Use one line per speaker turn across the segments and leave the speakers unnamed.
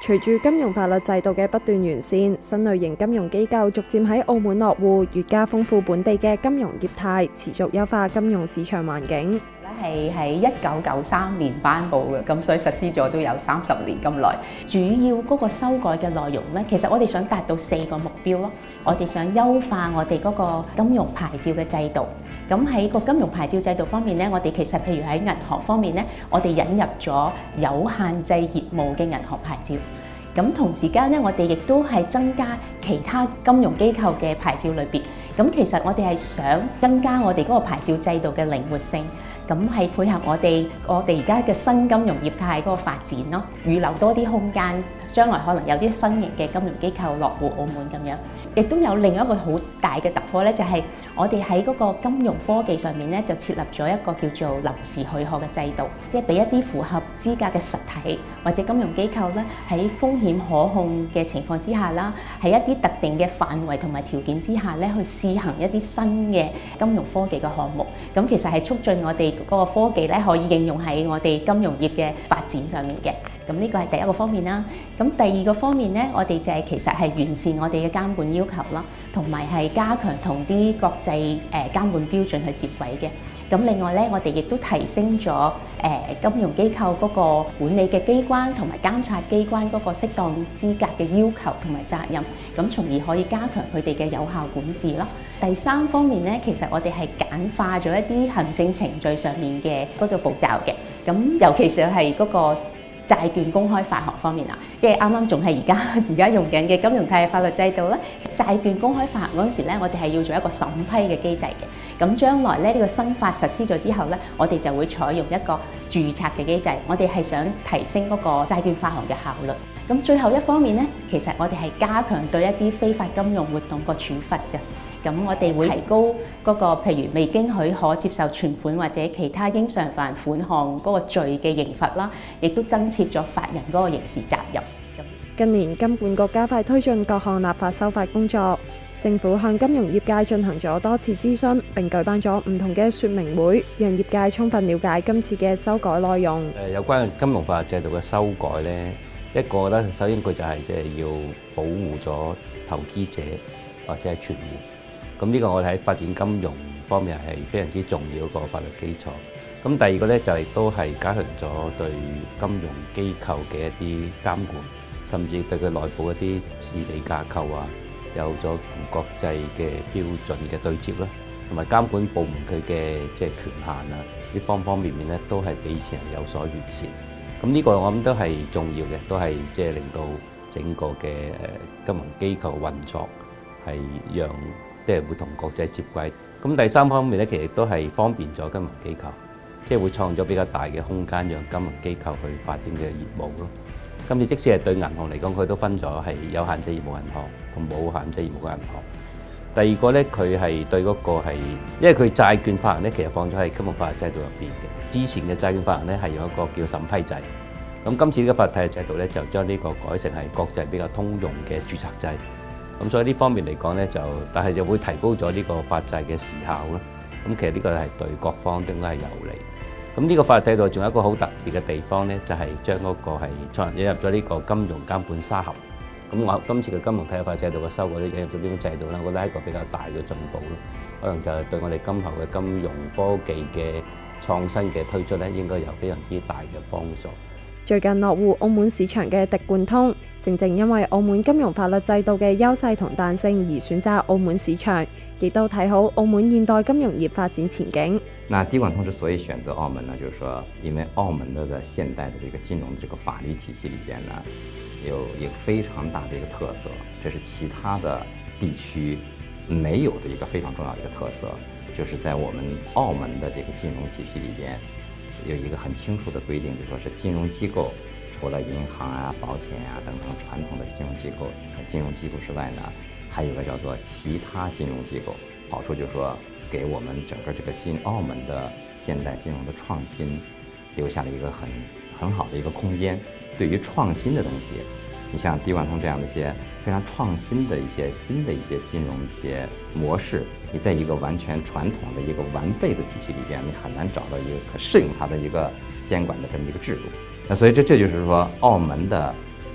隨住金融法律制度嘅不斷完善，新類型金融機構逐漸喺澳門落戶，越加豐富本地嘅金融業態，持續優化金融市場環境。
係喺1993年頒布嘅，咁所以實施咗都有30年咁耐。主要嗰個修改嘅內容咧，其實我哋想達到4個目標咯。我哋想優化我哋嗰個金融牌照嘅制度。咁喺個金融牌照制度方面咧，我哋其實譬如喺銀行方面咧，我哋引入咗有限制業務嘅銀行牌照。咁同時間咧，我哋亦都係增加其他金融機構嘅牌照類別。咁其實我哋係想增加我哋嗰個牌照制度嘅靈活性。咁係配合我哋而家嘅新金融業態嗰個發展咯，預留多啲空間，將來可能有啲新型嘅金融機構落戶澳門咁樣。亦都有另一個好大嘅突破咧，就係我哋喺嗰個金融科技上面咧，就設立咗一個叫做臨時許可嘅制度，即係俾一啲符合資格嘅實體或者金融機構咧，喺風險可控嘅情況之下啦，喺一啲特定嘅範圍同埋條件之下咧，去試行一啲新嘅金融科技嘅項目。咁其實係促進我哋嗰個科技咧，可以應用喺我哋金融業嘅發展上面嘅。咁呢個係第一個方面啦。咁第二個方面咧，我哋就係其實係完善我哋嘅監管要求啦，同埋係加強同啲國際監管標準去接軌嘅。咁另外咧，我哋亦都提升咗金融機構嗰個管理嘅機關同埋監察機關嗰個適當資格嘅要求同埋責任，咁從而可以加強佢哋嘅有效管治咯。第三方面咧，其實我哋係簡化咗一啲行政程序上面嘅嗰個步驟嘅。咁尤其是係嗰個債券公開發行方面啦，即係啱啱仲係而家用緊嘅金融貸法律制度咧。債券公開發行嗰陣時咧，我哋係要做一個審批嘅機制嘅。咁將來咧，呢個新法實施咗之後咧，我哋就會採用一個註冊嘅機制。我哋係想提升嗰個債券發行嘅效率。咁最後一方面咧，其實我哋係加強對一啲非法金融活動個處罰嘅。咁我哋會提高嗰個譬如未經許可接受存款或者其他應償還款項嗰個罪嘅刑罰啦，亦都增設咗法人嗰個刑事責任。
近年金管局加快推進各項立法修法工作，政府向金融業界進行咗多次諮詢，並舉辦咗唔同嘅說明會，讓業界充分了解今次嘅修改內容。
有關金融法律制度嘅修改呢，一個咧，首先佢就係要保護咗投資者或者係存戶。咁呢個我哋喺發展金融方面係非常之重要個法律基礎。咁第二個咧就亦都係加強咗對金融機構嘅一啲監管，甚至對佢內部一啲治理架構啊，有咗同國際嘅標準嘅對接啦，同埋監管部門佢嘅即係權限啊，呢方方面面咧都係比以前有所完善。咁呢個我諗都係重要嘅，都係即係令到整個嘅金融機構運作係讓即係會同國際接軌。咁第三方面咧，其實都係方便咗金融機構，即係會創咗比較大嘅空間，讓金融機構去發展嘅業務咯。今次即使係對銀行嚟講，佢都分咗係有限制業務銀行同冇限制業務嘅銀行。第二個咧，佢係對嗰個係，因為佢債券發行咧，其實放咗喺金融法律制度入邊嘅。之前嘅債券發行咧係有一個叫審批制，咁今次呢個法律制度咧就將呢個改成係國際比較通用嘅註冊制。咁所以呢方面嚟講咧，但係就會提高咗呢個法制嘅時效咯。咁其實呢個係對各方都應該係有利。咁呢個法律制度仲有一個好特別嘅地方咧，就係將嗰個係引入咗呢個金融監管沙盒。咁我今次嘅金融體系法制度嘅修改咧，引入咗呢個制度咧，我覺得係一個比較大嘅進步咯。可能就係對我哋今後嘅金融科技嘅創新嘅推出咧，應該有非常之大嘅幫助。
最近落戶澳門市場嘅滴貫通，正因為澳門金融法律制度嘅優勢同彈性而選擇澳門市場，亦都睇好澳門現代金融業發展前景。
那滴貫通之所以選擇澳門呢，就是說，因為澳門的現代的這個金融這個法律體系裏邊呢，有一個非常大的一個特色，這是其他的地區沒有的一個非常重要的一個特色，就是在我們澳門的這個金融體系裏邊，有一個很清楚的規定，就說是金融機構除了銀行啊、保險啊等等傳統的金融機構之外呢，還有一個叫做其他金融機構。好處就是說，給我們整個這個澳門的現代金融的創新留下了一個很好的一個空間。對於創新的東西，你像滴貫通這樣的一些非常創新的一些新的一些金融一些模式，你在一個完全傳統的一個完備的體系裏邊，你很難找到一個可適應它的一個監管的這麼一個制度。那所以這就是說，澳門的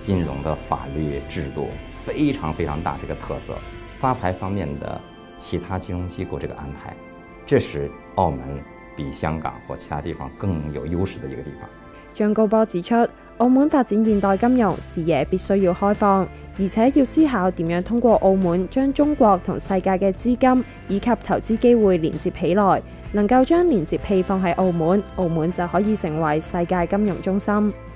金融的法律制度非常大这个特色。发牌方面的其他金融机构这个安排，这是澳門比香港或其他地方更有優勢的一個地方。
張高波指出，澳門發展現代金融視野必須要開放，而且要思考點樣通過澳門將中國同世界嘅資金以及投資機會連接起來，能夠將連接器放喺澳門，澳門就可以成為世界金融中心。